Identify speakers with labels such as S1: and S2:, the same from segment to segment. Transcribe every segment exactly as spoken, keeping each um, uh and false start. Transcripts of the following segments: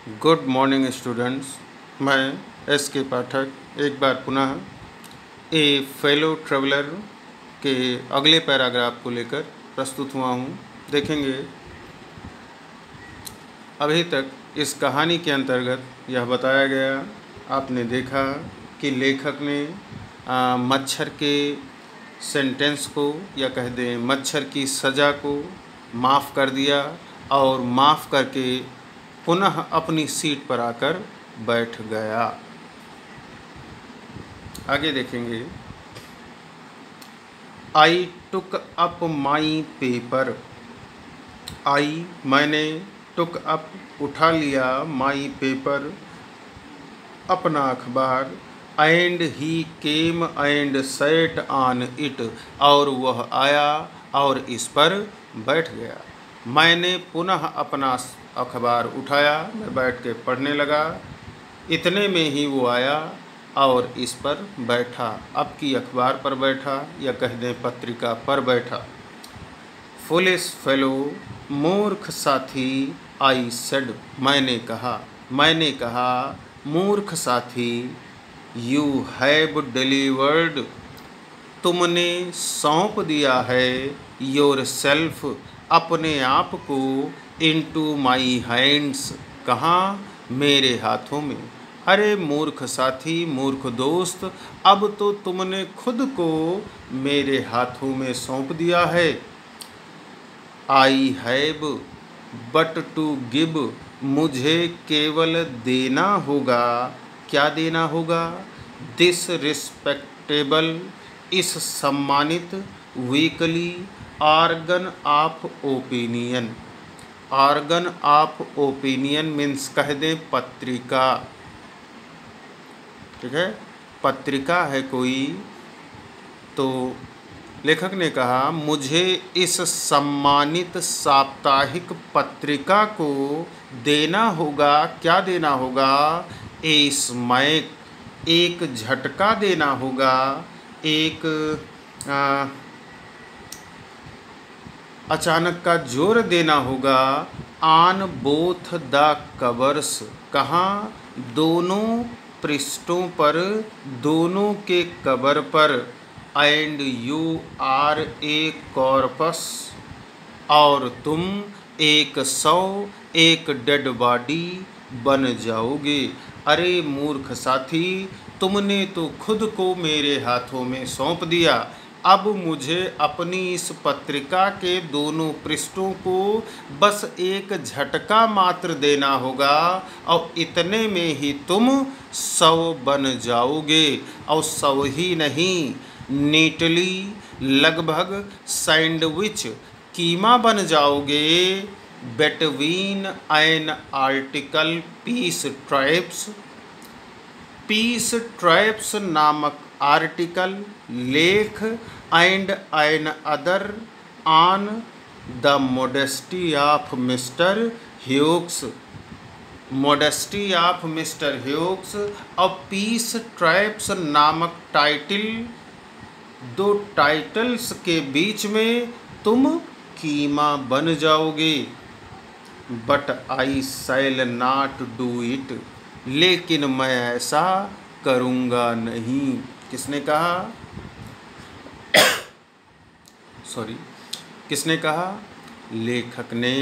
S1: Good morning students. मैं S K Pathak एक बार पुनः ए फेलो ट्रेवलर के अगले पैराग्राफ को लेकर प्रस्तुत हुआ हूँ। देखेंगे अभी तक इस कहानी के अंतर्गत यह बताया गया, आपने देखा कि लेखक ने आ, मच्छर के सेंटेंस को या कह दें मच्छर की सज़ा को माफ़ कर दिया और माफ़ करके पुनः अपनी सीट पर आकर बैठ गया। आगे देखेंगे। आई टुक अप माई पेपर। आई मैंने, टुक अप उठा लिया, माई पेपर अपना अखबार, and he came and sat on it और वह आया और इस पर बैठ गया। मैंने पुनः अपना अखबार उठाया, मैं बैठ के पढ़ने लगा। इतने में ही वो आया और इस पर बैठा। अब की अखबार पर बैठा या कह दें पत्रिका पर बैठा। फुलिश फेलो, मूर्ख साथी, आई सेड, मैंने कहा, मैंने कहा मूर्ख साथी, यू हैव डिलीवर्ड, तुमने सौंप दिया है, योर सेल्फ, अपने आप को, इनटू माई हैंड्स, कहाँ, मेरे हाथों में। अरे मूर्ख साथी, मूर्ख दोस्त, अब तो तुमने खुद को मेरे हाथों में सौंप दिया है। I have but to give, मुझे केवल देना होगा। क्या देना होगा? दिस रिस्पेक्टेबल, इस सम्मानित, weekly, organ of opinion. Organ of opinion means कह दें पत्रिका, ठीक है, पत्रिका है कोई। तो लेखक ने कहा मुझे इस सम्मानित साप्ताहिक पत्रिका को देना होगा। क्या देना होगा? ए स्मैक, एक झटका देना होगा, एक आ, अचानक का जोर देना होगा। ऑन बोथ द कवर्स, कहाँ, दोनों पृष्ठों पर, दोनों के कवर पर। And you are a corpse, और तुम एक सौ, एक डेड बॉडी बन जाओगे। अरे मूर्ख साथी, तुमने तो खुद को मेरे हाथों में सौंप दिया। अब मुझे अपनी इस पत्रिका के दोनों पृष्ठों को बस एक झटका मात्र देना होगा और इतने में ही तुम सौ बन जाओगे। और सौ ही नहीं, नीटली, लगभग, सैंडविच, कीमा बन जाओगे। Between an article peace traps, peace traps नामक आर्टिकल, लेख, and another on the modesty of mister Hughes, modesty of mister Hughes और पीस ट्रैप्स नामक टाइटल, दो टाइटल्स के बीच में तुम कीमा बन जाओगे। But I shall not do it, लेकिन मैं ऐसा करूँगा नहीं। किसने कहा? सॉरी किसने कहा? लेखक ने,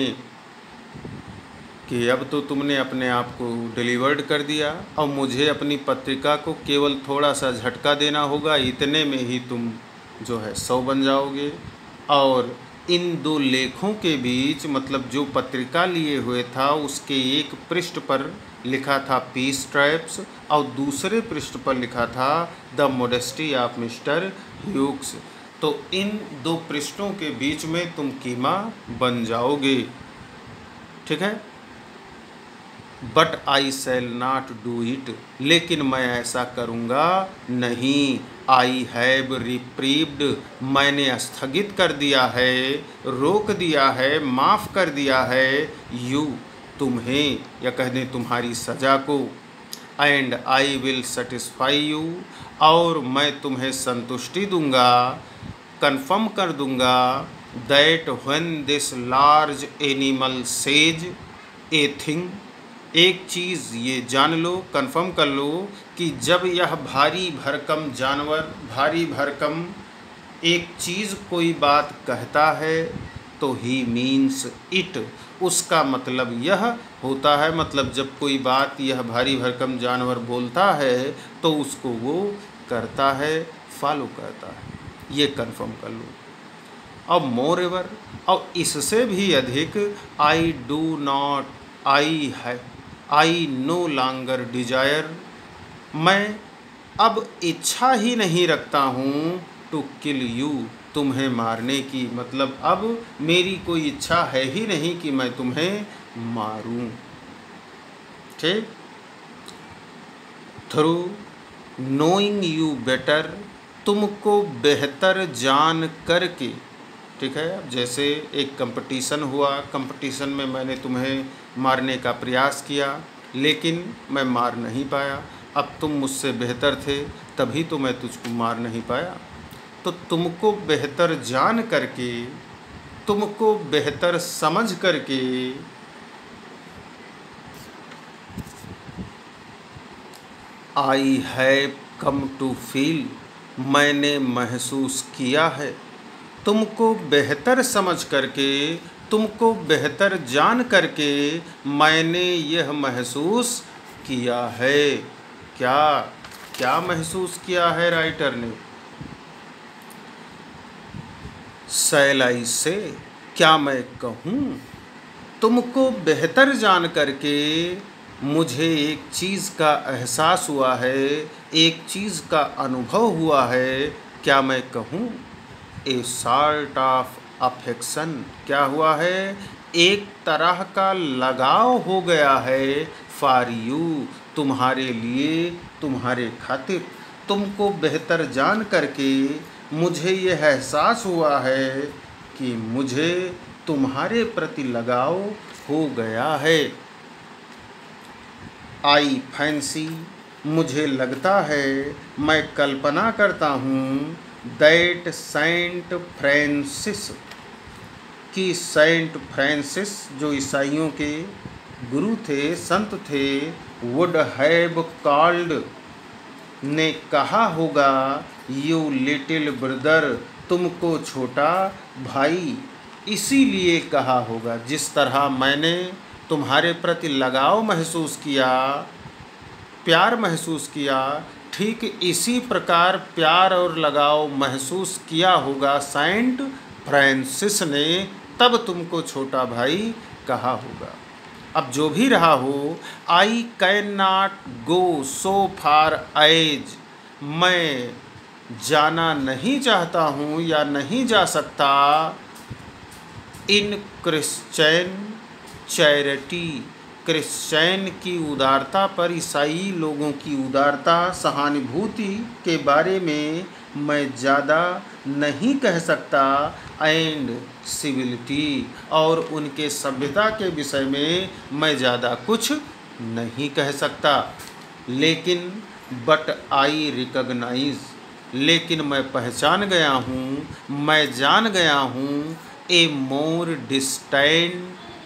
S1: कि अब तो तुमने अपने आप को डिलीवर्ड कर दिया और मुझे अपनी पत्रिका को केवल थोड़ा सा झटका देना होगा, इतने में ही तुम जो है सौ बन जाओगे। और इन दो लेखों के बीच, मतलब जो पत्रिका लिए हुए था उसके एक पृष्ठ पर लिखा था पीस ट्रैप्स और दूसरे पृष्ठ पर लिखा था the modesty of mister Hughes. तो इन दो पृष्ठों के बीच में तुम कीमा बन जाओगे, ठीक है। But I shall not do it, लेकिन मैं ऐसा करूँगा नहीं। आई हैव रिप्रीव्ड, मैंने स्थगित कर दिया है, रोक दिया है, माफ़ कर दिया है, यू, तुम्हें या कह दें तुम्हारी सज़ा को। And I will satisfy you, और मैं तुम्हें संतुष्टि दूंगा, कन्फर्म कर दूंगा, that when this large animal says a thing, एक चीज़ ये जान लो, कंफर्म कर लो कि जब यह भारी भरकम जानवर, भारी भरकम एक चीज़ कोई बात कहता है तो ही मीन्स इट, उसका मतलब यह होता है, मतलब जब कोई बात यह भारी भरकम जानवर बोलता है तो उसको वो करता है, फॉलो करता है। ये कंफर्म कर लो। अब मोर एवर, और इससे भी अधिक, आई डू नॉट, आई है, आई नो लॉन्गर डिजायर, मैं अब इच्छा ही नहीं रखता हूँ, टू किल यू, तुम्हें मारने की, मतलब अब मेरी कोई इच्छा है ही नहीं कि मैं तुम्हें मारूं। ठीक। थ्रू नोइंग यू बेटर, तुमको बेहतर जान करके। ठीक है। अब जैसे एक कंपटीशन हुआ, कंपटीशन में मैंने तुम्हें मारने का प्रयास किया लेकिन मैं मार नहीं पाया, अब तुम मुझसे बेहतर थे तभी तो मैं तुझको मार नहीं पाया। तो तुमको बेहतर जान करके, तुमको बेहतर समझ करके, I have come to feel, मैंने महसूस किया है, तुमको बेहतर समझ करके, तुमको बेहतर जान करके मैंने यह महसूस किया है। क्या क्या महसूस किया है राइटर ने? शैल आई से, क्या मैं कहूँ, तुमको बेहतर जान करके मुझे एक चीज़ का एहसास हुआ है, एक चीज़ का अनुभव हुआ है, क्या मैं कहूँ, ए सॉर्ट ऑफ अफेक्शन, क्या हुआ है, एक तरह का लगाव हो गया है, फॉर यू, तुम्हारे लिए, तुम्हारे खातिर। तुमको बेहतर जान करके मुझे यह एहसास हुआ है कि मुझे तुम्हारे प्रति लगाव हो गया है। आई फैंसी, मुझे लगता है, मैं कल्पना करता हूँ, दैट सेंट फ्रांसिस, कि सेंट फ्रांसिस जो ईसाइयों के गुरु थे, संत थे, वुड हैव कॉल्ड, ने कहा होगा, यू लिटिल ब्रदर, तुमको छोटा भाई, इसीलिए कहा होगा, जिस तरह मैंने तुम्हारे प्रति लगाव महसूस किया, प्यार महसूस किया, ठीक इसी प्रकार प्यार और लगाव महसूस किया होगा सेंट फ्रांसिस ने, तब तुमको छोटा भाई कहा होगा। अब जो भी रहा हो, I cannot go so far as, मैं जाना नहीं चाहता हूँ या नहीं जा सकता, इन क्रिश्चियन चैरिटी, क्रिश्चियन की उदारता पर, ईसाई लोगों की उदारता, सहानुभूति के बारे में मैं ज़्यादा नहीं कह सकता, एंड सिविलिटी, और उनके सभ्यता के विषय में मैं ज़्यादा कुछ नहीं कह सकता। लेकिन बट आई रिकॉग्नाइज, लेकिन मैं पहचान गया हूँ, मैं जान गया हूँ, a more distant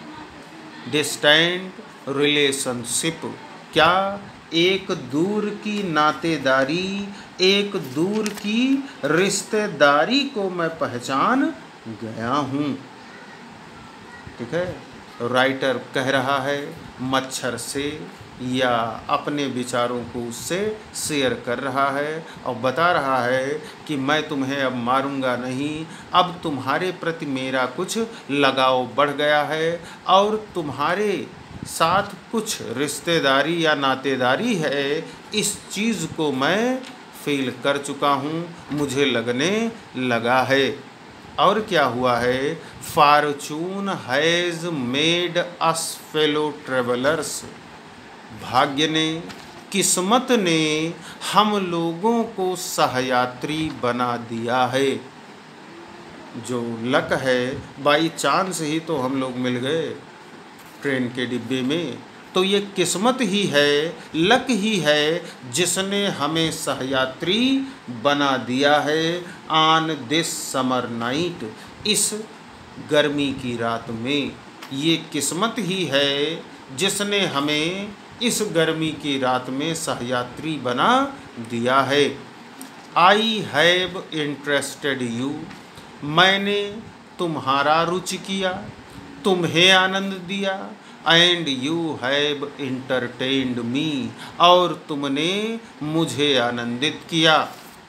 S1: distant relationship, क्या एक दूर की नातेदारी, एक दूर की रिश्तेदारी को मैं पहचान गया हूँ। ठीक है। राइटर कह रहा है मच्छर से, या अपने विचारों को उससे शेयर कर रहा है और बता रहा है कि मैं तुम्हें अब मारूंगा नहीं, अब तुम्हारे प्रति मेरा कुछ लगाव बढ़ गया है और तुम्हारे साथ कुछ रिश्तेदारी या नातेदारी है, इस चीज़ को मैं फील कर चुका हूँ, मुझे लगने लगा है। और क्या हुआ है, fortune has made us fellow travellers, भाग्य ने, किस्मत ने हम लोगों को सहयात्री बना दिया है। जो लक है, बाई चांस ही तो हम लोग मिल गए ट्रेन के डिब्बे में, तो ये किस्मत ही है, लक ही है जिसने हमें सहयात्री बना दिया है। ऑन दिस समर नाइट, इस गर्मी की रात में, ये किस्मत ही है जिसने हमें इस गर्मी की रात में सहयात्री बना दिया है। आई हैव इंटरेस्टेड यू, मैंने तुम्हारा रुचि किया, तुम्हें आनंद दिया। And you have entertained me, और तुमने मुझे आनंदित किया।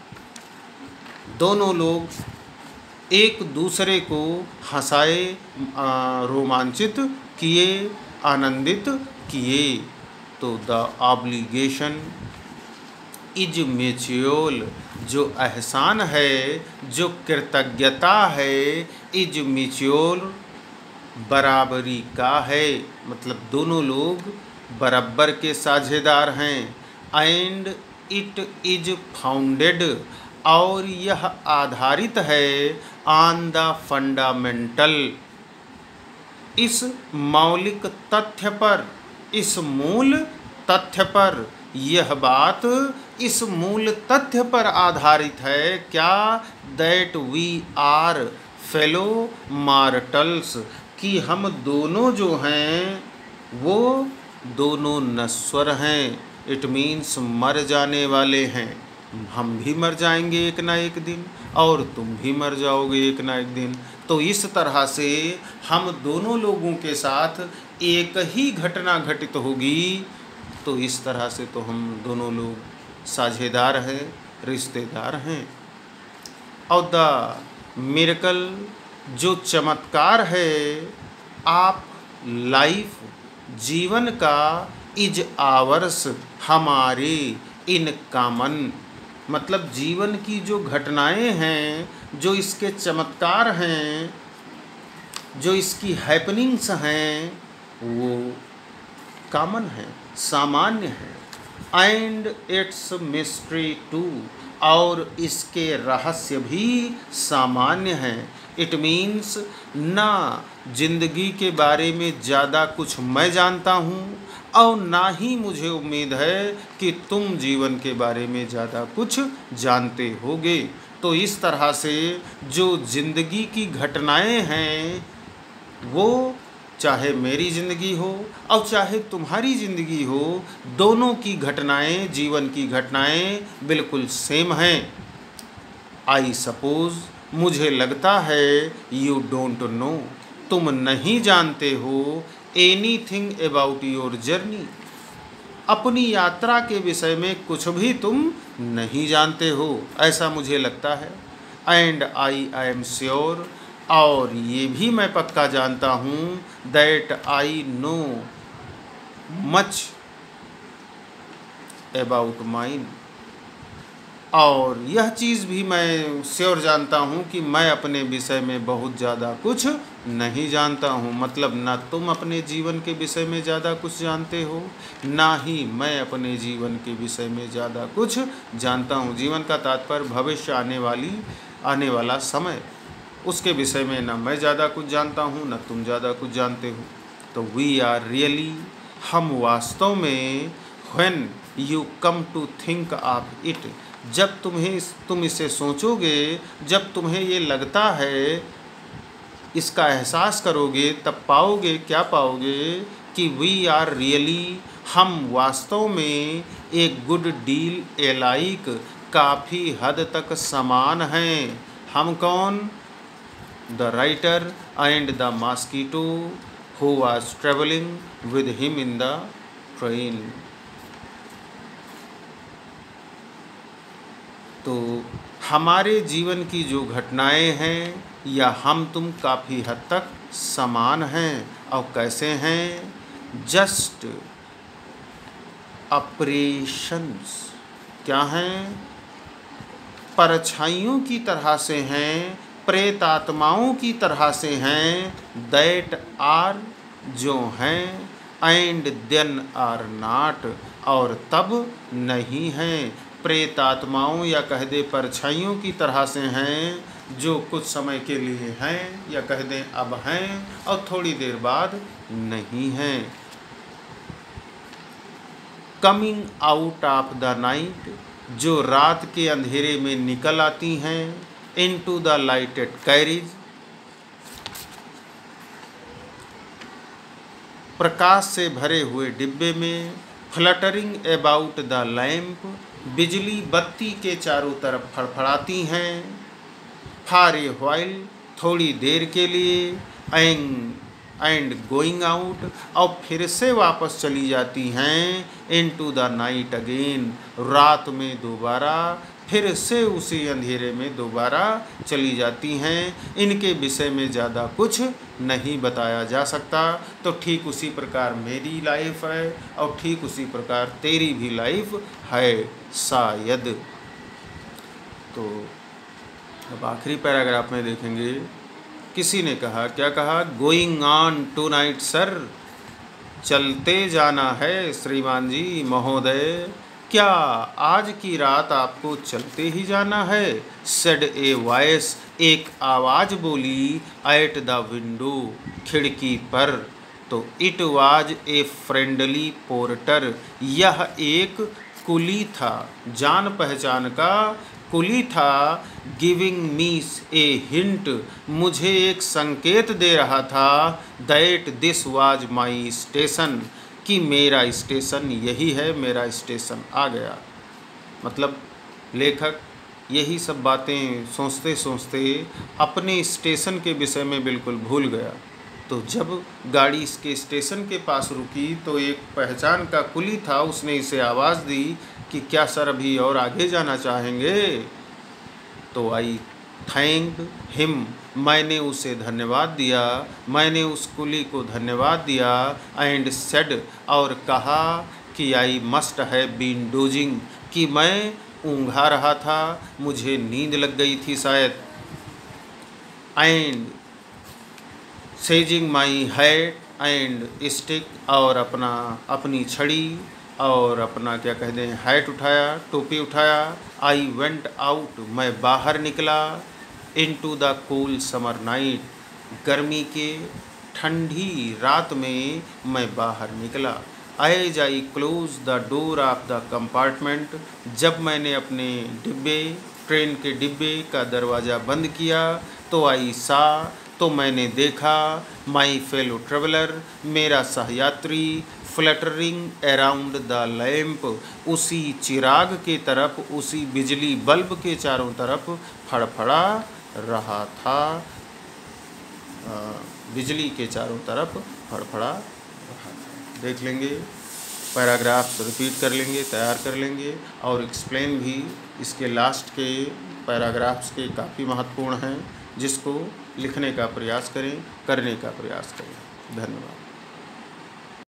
S1: दोनों लोग एक दूसरे को हंसाए, रोमांचित किए, आनंदित किए। तो द ऑब्लिगेशन इज म्यूचुअल, जो एहसान है, जो कृतज्ञता है, इज म्यूचुअल, बराबरी का है, मतलब दोनों लोग बराबर के साझेदार हैं। एंड इट इज फाउंडेड, और यह आधारित है ऑन द फंडामेंटल, इस मौलिक तथ्य पर, इस मूल तथ्य पर। यह बात इस मूल तथ्य पर आधारित है क्या? That we are fellow mortals, कि हम दोनों जो हैं वो दोनों नश्वर हैं। इट मीन्स मर जाने वाले हैं। हम भी मर जाएंगे एक ना एक दिन, और तुम भी मर जाओगे एक ना एक दिन। तो इस तरह से हम दोनों लोगों के साथ एक ही घटना घटित होगी। तो इस तरह से तो हम दोनों लोग साझेदार हैं, रिश्तेदार हैं। और द मिरेकल, जो चमत्कार है, आप लाइफ, जीवन का, इज आवर्स, हमारे, इन कॉमन, मतलब जीवन की जो घटनाएं हैं, जो इसके चमत्कार हैं, जो इसकी हैपनिंग्स हैं, वो कॉमन है, सामान्य है। एंड इट्स मिस्ट्री टू, और इसके रहस्य भी सामान्य हैं। इट मीन्स ना जिंदगी के बारे में ज़्यादा कुछ मैं जानता हूँ, और ना ही मुझे उम्मीद है कि तुम जीवन के बारे में ज़्यादा कुछ जानते होगे। तो इस तरह से जो जिंदगी की घटनाएं हैं, वो चाहे मेरी ज़िंदगी हो और चाहे तुम्हारी ज़िंदगी हो, दोनों की घटनाएं, जीवन की घटनाएं बिल्कुल सेम हैं। आई सपोज़, मुझे लगता है, यू डोंट नो, तुम नहीं जानते हो, एनीथिंग अबाउट योर जर्नी, अपनी यात्रा के विषय में कुछ भी तुम नहीं जानते हो, ऐसा मुझे लगता है। And I I am sure, और ये भी मैं पक्का जानता हूँ, that I know much about mine, और यह चीज़ भी मैं श्योर जानता हूँ कि मैं अपने विषय में बहुत ज़्यादा कुछ नहीं जानता हूँ। मतलब ना तुम अपने जीवन के विषय में ज़्यादा कुछ जानते हो, ना ही मैं अपने जीवन के विषय में ज़्यादा कुछ जानता हूँ। जीवन का तात्पर्य भविष्य, आने वाली आने वाला समय, उसके विषय में ना मैं ज़्यादा कुछ जानता हूँ, ना तुम ज़्यादा कुछ जानते हो। तो वी आर रियली, हम वास्तव में, when you come to think of it, जब तुम्हें तुम इसे सोचोगे, जब तुम्हें ये लगता है, इसका एहसास करोगे, तब पाओगे, क्या पाओगे कि वी आर रियली, हम वास्तव में एक गुड डील एलाइक, काफ़ी हद तक समान हैं। हम कौन? The writer and the mosquito who was travelling with him in the train. तो हमारे जीवन की जो घटनाएं हैं, या हम तुम काफ़ी हद तक समान हैं। और कैसे हैं? जस्ट ऑपरेशंस, क्या हैं? परछाइयों की तरह से हैं, प्रेत आत्माओं की तरह से हैं। दैट आर, जो हैं, एंड देन आर नॉट, और तब नहीं हैं। प्रेत आत्माओं या कह दे परछाइयों की तरह से हैं, जो कुछ समय के लिए हैं, या कह दें अब हैं और थोड़ी देर बाद नहीं हैं। Coming out of the night, जो रात के अंधेरे में निकल आती हैं, इनटू द लाइटेड कैरिज, प्रकाश से भरे हुए डिब्बे में, फ्लटरिंग अबाउट द लैम्प, बिजली बत्ती के चारों तरफ फड़फड़ाती हैं, फॉर ए व्हाइल, थोड़ी देर के लिए, एंड एंड गोइंग आउट, और फिर से वापस चली जाती हैं, इनटू द नाइट अगेन, रात में दोबारा, फिर से उसी अंधेरे में दोबारा चली जाती हैं। इनके विषय में ज़्यादा कुछ नहीं बताया जा सकता। तो ठीक उसी प्रकार मेरी लाइफ है और ठीक उसी प्रकार तेरी भी लाइफ है शायद। तो अब आखिरी पैराग्राफ में देखेंगे, किसी ने कहा, क्या कहा, going on tonight sir, चलते जाना है श्रीमान जी महोदय, क्या आज की रात आपको चलते ही जाना है? सेड ए वॉइस, एक आवाज़ बोली, एट द विंडो, खिड़की पर। तो it was a friendly porter, यह एक कुली था, जान पहचान का कुली था, गिविंग मीस ए हिंट, मुझे एक संकेत दे रहा था, that this was my station, कि मेरा स्टेशन यही है, मेरा स्टेशन आ गया। मतलब लेखक यही सब बातें सोचते सोचते अपने स्टेशन के विषय में बिल्कुल भूल गया। तो जब गाड़ी इसके स्टेशन के पास रुकी तो एक पहचान का कुली था, उसने इसे आवाज़ दी कि क्या सर अभी और आगे जाना चाहेंगे? तो आई थैंक हिम, मैंने उसे धन्यवाद दिया, मैंने उस कुली को धन्यवाद दिया, एंड सेड, और कहा कि I must have been dozing, कि मैं ऊँघा रहा था, मुझे नींद लग गई थी शायद, and seizing my hat and stick, और अपना अपनी छड़ी और अपना क्या कहते हैं हैट उठाया, टोपी उठाया, आई वेंट आउट, मैं बाहर निकला, into the cool summer night, गर्मी के ठंडी रात में मैं बाहर निकला, as I close the door of the compartment, जब मैंने अपने डिब्बे ट्रेन के डिब्बे का दरवाज़ा बंद किया, तो आई सा, तो मैंने देखा, माई फेलो ट्रेवलर, मेरा सहयात्री, फ्लटरिंग अराउंड द लैम्प, उसी चिराग के तरफ, उसी बिजली बल्ब के चारों तरफ फड़फड़ा रहा था, बिजली के चारों तरफ फड़फड़ा रहा था। देख लेंगे, पैराग्राफ्स रिपीट कर लेंगे, तैयार कर लेंगे, और एक्सप्लेन भी इसके लास्ट के पैराग्राफ्स के काफ़ी महत्वपूर्ण हैं, जिसको लिखने का प्रयास करें, करने का प्रयास करें। धन्यवाद।